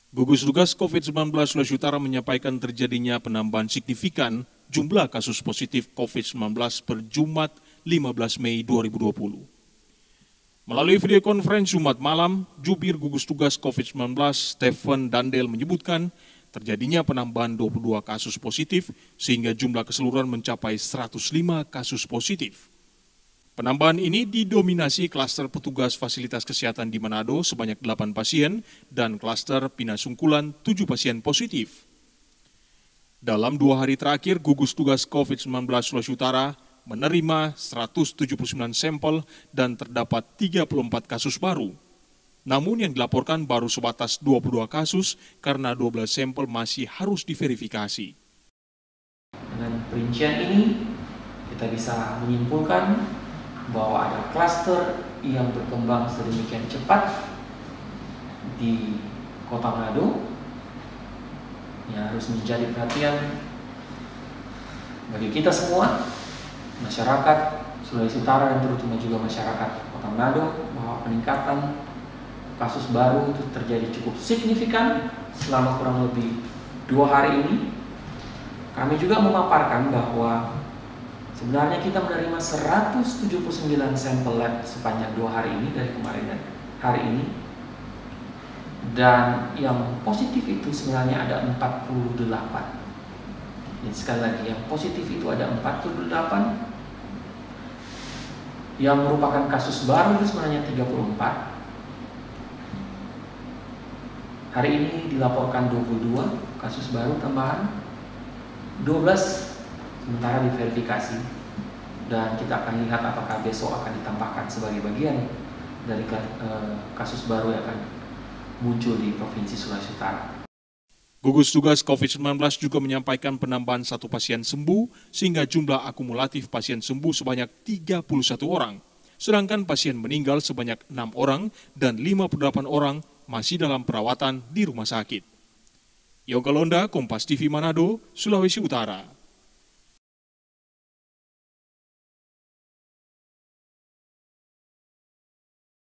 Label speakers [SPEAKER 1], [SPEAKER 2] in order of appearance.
[SPEAKER 1] Gugus Tugas COVID-19 Sulawesi Utara menyampaikan terjadinya penambahan signifikan jumlah kasus positif COVID-19 per Jumat 15 Mei 2020. Melalui video konferensi Jumat malam, Jubir Gugus Tugas COVID-19 Stephen Dandel menyebutkan terjadinya penambahan 22 kasus positif sehingga jumlah keseluruhan mencapai 105 kasus positif. Penambahan ini didominasi klaster petugas fasilitas kesehatan di Manado sebanyak 8 pasien dan klaster Pinasungkulan 7 pasien positif. Dalam 2 hari terakhir, Gugus Tugas COVID-19 Sulawesi Utara menerima 179 sampel dan terdapat 34 kasus baru. Namun yang dilaporkan baru sebatas 22 kasus karena 12 sampel masih harus diverifikasi.
[SPEAKER 2] Dengan perincian ini, kita bisa menyimpulkan bahwa ada klaster yang berkembang sedemikian cepat di Kota Manado yang harus menjadi perhatian bagi kita semua, masyarakat Sulawesi Utara dan terutama juga masyarakat Kota Manado, bahwa peningkatan kasus baru itu terjadi cukup signifikan selama kurang lebih 2 hari ini. Kami juga memaparkan bahwa sebenarnya kita menerima 179 sampel lab sepanjang 2 hari ini dari kemarin dan hari ini. Dan yang positif itu sebenarnya ada 48. Jadi sekali lagi, yang positif itu ada 48. Yang merupakan kasus baru itu sebenarnya 34. Hari ini dilaporkan 22 kasus baru tambahan. 12 sementara diverifikasi, dan kita akan lihat apakah besok akan ditambahkan sebagai bagian dari kasus baru yang akan muncul di Provinsi Sulawesi Utara.
[SPEAKER 1] Gugus Tugas COVID-19 juga menyampaikan penambahan 1 pasien sembuh sehingga jumlah akumulatif pasien sembuh sebanyak 31 orang, sedangkan pasien meninggal sebanyak 6 orang dan 58 orang masih dalam perawatan di rumah sakit. Yoga Londa, Kompas TV Manado, Sulawesi Utara.